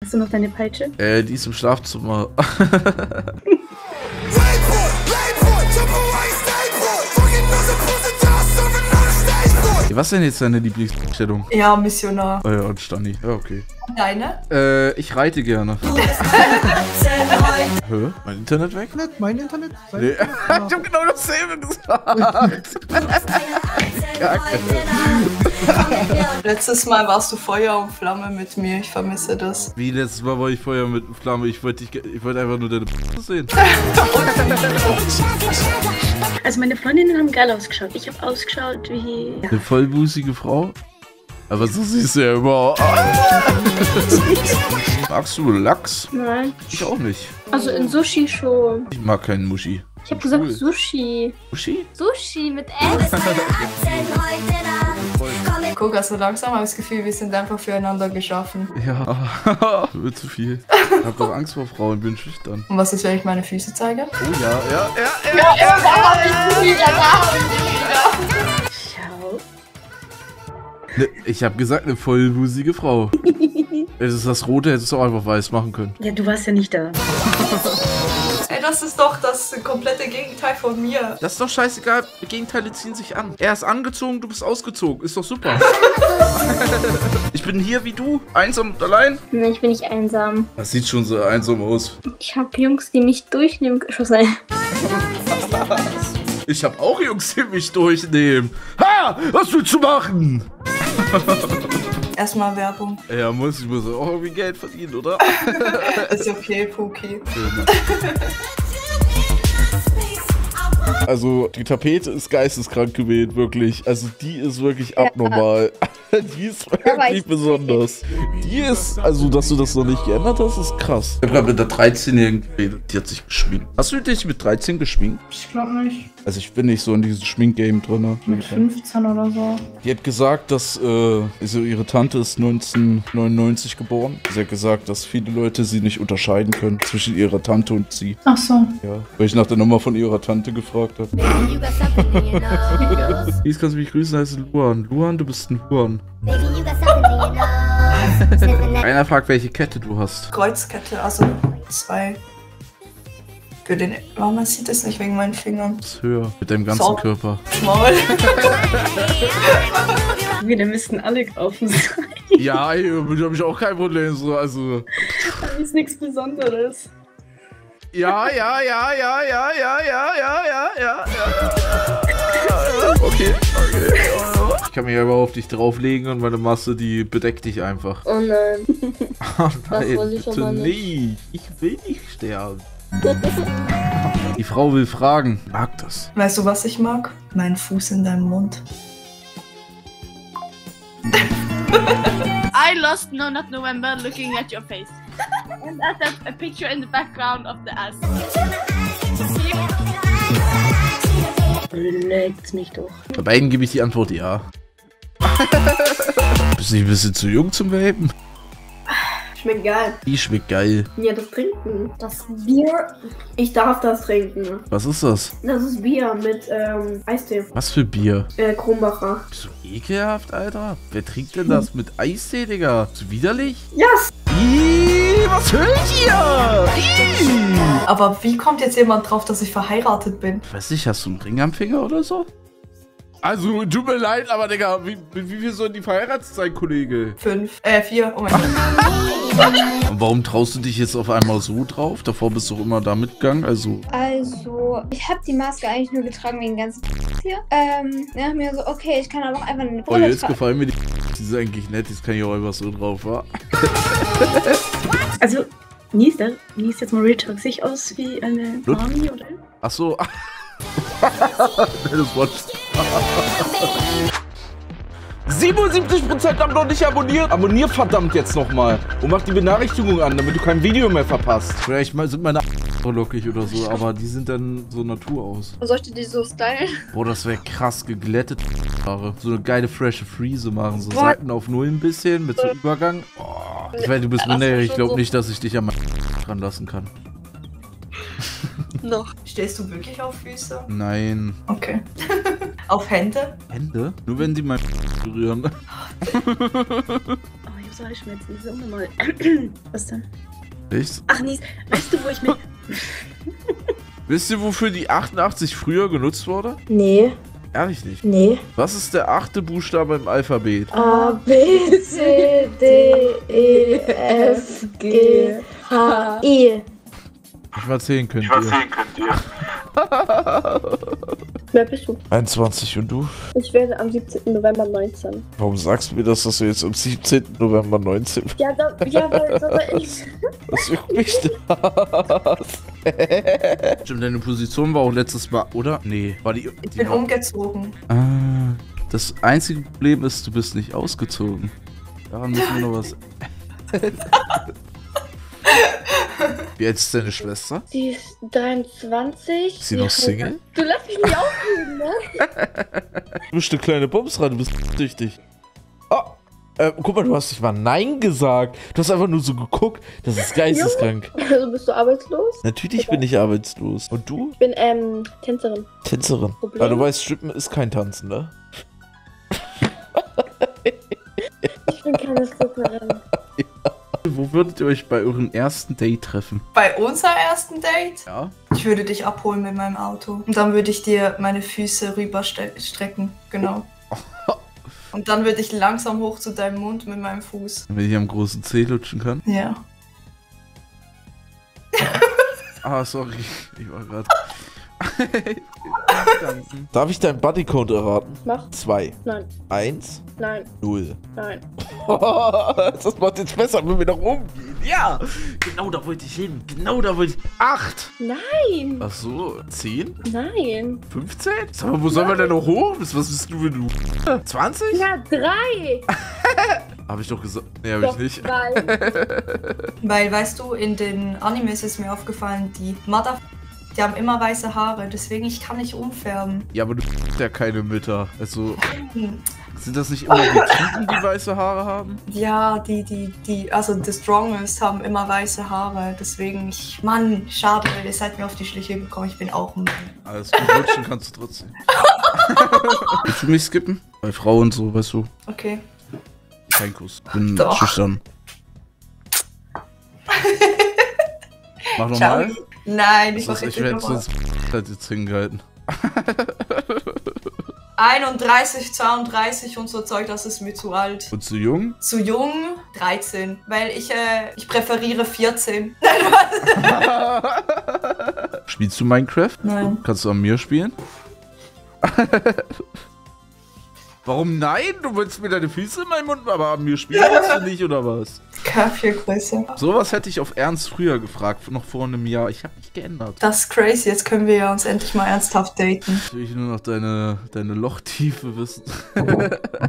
Hast du noch deine Peitsche? Die ist im Schlafzimmer. Was denn jetzt deine Lieblingsstellung? Ja, Missionar. Oh ja, und Stani. Ja, okay. Deine? Ich reite gerne. Hä? Mein Internet weg? Nicht mein Internet? Nee. Ich hab genau dasselbe gesagt. Letztes Mal warst du Feuer und Flamme mit mir. Ich vermisse das. Wie letztes Mal war ich Feuer mit Flamme? Ich wollte einfach nur deine sehen. Also meine Freundinnen haben geil ausgeschaut. Ich habe ausgeschaut wie... Ja. Eine vollbusige Frau? Aber so siehst du ja immer. Magst du Lachs? Nein. Ich auch nicht. Also in Sushi schon. Ich mag keinen Muschi. Ich habe gesagt Cool. Sushi. Muschi? Sushi mit S. Guck, also langsam habe ich das Gefühl, wir sind einfach füreinander geschaffen. Ja. Wird zu viel. Ich hab doch Angst vor Frauen, bin schüchtern. Und was ist, wenn ich meine Füße zeige? Oh ja. Schau. Ne, ich hab gesagt, eine vollbusige Frau. Es ist das Rote, hättest du auch einfach weiß machen können. Ja, du warst ja nicht da. Ey, das ist doch das komplette Gegenteil von mir. Das ist doch scheißegal, Gegenteile ziehen sich an. Er ist angezogen, du bist ausgezogen. Ist doch super. Ich bin hier wie du, einsam und allein. Nein, ich bin nicht einsam. Das sieht schon so einsam aus. Ich habe Jungs, die mich durchnehmen. Ich hab auch Jungs, die mich durchnehmen. Ha! Was willst du machen? Erstmal Werbung. Ja, ich muss auch irgendwie Geld verdienen, oder? Ist okay, Puki. Also, die Tapete ist geisteskrank gewählt, wirklich. Also, die ist wirklich abnormal. Die ist wirklich besonders. Die ist, also, dass du das noch nicht geändert hast, ist krass. Ich habe gerade mit der 13-Jährigen geredet, die hat sich geschminkt. Hast du dich mit 13 geschminkt? Ich glaube nicht. Also, ich bin nicht so in diesem Schminkgame drin. Mit 15 oder so. Die hat gesagt, dass also ihre Tante ist 1999 geboren. Sie hat gesagt, dass viele Leute sie nicht unterscheiden können zwischen ihrer Tante und sie. Ach so. Ja, weil ich nach der Nummer von ihrer Tante gefragt habe. Dies kannst du mich grüßen, heißt Luan. Luan, du bist ein Huan. Einer fragt, welche Kette du hast. Kreuzkette, also 2. Für den. Warum man sieht das nicht wegen meinen Fingern? Das ist höher. Mit deinem ganzen So. Körper. Maul. Wir müssten alle kaufen sein. Ja, damit habe ich auch kein Problem. So, also. Das ist nichts Besonderes. Ja. Okay. Ich kann mich aber auf dich drauflegen und meine Masse, die bedeckt dich einfach. Oh nein. Oh Das nein, will ich bitte aber nicht. nicht. Ich will nicht sterben. Die Frau will fragen. Mag das. Weißt du, was ich mag? Mein Fuß in deinem Mund. I lost No Not November looking at your face. And that's a picture in the background of the ass. Leckt's mich doch. Bei beiden gebe ich die Antwort ja. Bist du nicht ein bisschen zu jung zum Vapen? Schmeckt geil. Die schmeckt geil. Ja, das Trinken. Das Bier. Ich darf das trinken. Was ist das? Das ist Bier mit Eistee. Was für Bier? Kronbacher. Bist du ekelhaft, Alter? Wer trinkt denn das mit Eistee, Digga? Bist du widerlich? Yes! Was hört ihr? Aber wie kommt jetzt jemand drauf, dass ich verheiratet bin? Weiß nicht, hast du einen Ring am Finger oder so? Also, tut mir leid, aber Digga, wie viel sollen die verheiratet sein, Kollege? 4. Oh mein Gott. Und warum traust du dich jetzt auf einmal so drauf? Davor bist du doch immer da mitgegangen, also... Also, ich habe die Maske eigentlich nur getragen wegen ganzen hier. Ja, mir so, okay, ich kann aber auch einfach eine Oh, Brille jetzt tragen. gefallen mir die ist eigentlich nett, jetzt kann ich auch einfach so drauf, wa? Also, Nies jetzt mal Real Talk, sehe ich aus wie eine Lut? Mami, oder? Ach so. Das Wort. 77% haben noch nicht abonniert. Abonnier verdammt jetzt nochmal. Und mach die Benachrichtigung an, damit du kein Video mehr verpasst. Vielleicht sind meine lockig oder so, aber die sind dann so Natur aus. Soll ich die so stylen? Boah, das wäre krass geglättet. So eine geile frische Friese machen. So Boah. Seiten auf Null ein bisschen mit so Übergang. Oh. Ich weiß, du bist minderjährig. Ich glaube nicht, dass ich dich an meinen dran lassen kann. Noch. Stehst du wirklich auf Füße? Nein. Okay. Auf Hände? Hände? Nur wenn sie mal berühren. Oh, ich hab's so Halsschmerzen. Das ist unnormal. Was denn? Echt? Ach nee, weißt du, wo ich mich... Wisst ihr, wofür die 88 früher genutzt wurde? Nee. Ehrlich nicht. Nee. Was ist der 8. Buchstabe im Alphabet? A, B, C, D, E, F, G, H, I. Nicht mal zählen könnt ihr. Wer bist du? 21 und du? Ich werde am 17. November 19. Warum sagst du mir das, dass du jetzt am 17. November 19 bist? Ja, weil ich... Das juckt mich das. Stimmt, deine Position war auch letztes Mal, oder? Nee, war die... Ich bin umgezogen. Ah, das einzige Problem ist, du bist nicht ausgezogen. Daran müssen wir noch was... Wie alt ist deine Schwester? Sie ist 23. Ist sie noch Single? Du lass mich nicht aufregen, ne? Du bist eine kleine Bumsrad, du bist süchtig. Oh, guck mal, du hast nicht mal Nein gesagt. Du hast einfach nur so geguckt. Das ist geisteskrank. Also bist du arbeitslos? Natürlich bin ich arbeitslos. Und du? Ich bin, Tänzerin. Tänzerin. Problem? Aber du weißt, Strippen ist kein Tanzen, ne? Ich bin keine Stripperin. Wo würdet ihr euch bei eurem ersten Date treffen? Bei unserem ersten Date? Ja? Ich würde dich abholen mit meinem Auto. Und dann würde ich dir meine Füße rüberstrecken. Genau. Und dann würde ich langsam hoch zu deinem Mund mit meinem Fuß. Damit ich am großen Zeh lutschen kann? Ja. Ah, sorry. Ich war gerade... Darf ich deinen Bodycount erraten? Mach. 2. Nein. 1. Nein. 0. Nein. Das macht jetzt besser, wenn wir nach oben gehen. Ja! Genau da wollte ich hin. Genau da wollte ich... 8! Nein. Ach so, 10? Nein. 15? Sag mal, wo sollen wir denn noch hoch? Was bist du für du? 20? Ja, 3. Hab ich doch gesagt. Nee, hab ich nicht. 2. Weil, weißt du, in den Animes ist mir aufgefallen, die die haben immer weiße Haare, deswegen ich kann nicht umfärben. Ja, aber du bist ja keine Mütter. Also, Hm. sind das nicht immer die Typen, die weiße Haare haben? Ja, also The Strongest haben immer weiße Haare, deswegen Mann, schade, ihr seid mir auf die Schliche gekommen, ich bin auch ein Mann. Alles gut, rutschen kannst du trotzdem. Willst du mich skippen? Bei Frau und so, weißt du. Okay. Kein Kuss. Bin Doch. schüchtern. Mach nochmal. Nein, ich mach Ich jetzt werde nicht nochmal. sonst halt jetzt hingehalten. 31, 32 und so Zeug, das ist mir zu alt. Und zu jung? Zu jung, 13. Weil ich präferiere 14. Spielst du Minecraft? Nein. Kannst du an mir spielen? Warum nein? Du willst mir deine Füße in meinen Mund, aber an mir spielen willst du nicht, oder was? Köpfchengröße. Sowas hätte ich auf Ernst früher gefragt, noch vor einem Jahr. Ich habe mich geändert. Das ist crazy, jetzt können wir ja uns endlich mal ernsthaft daten. Jetzt will ich nur noch deine Lochtiefe wissen.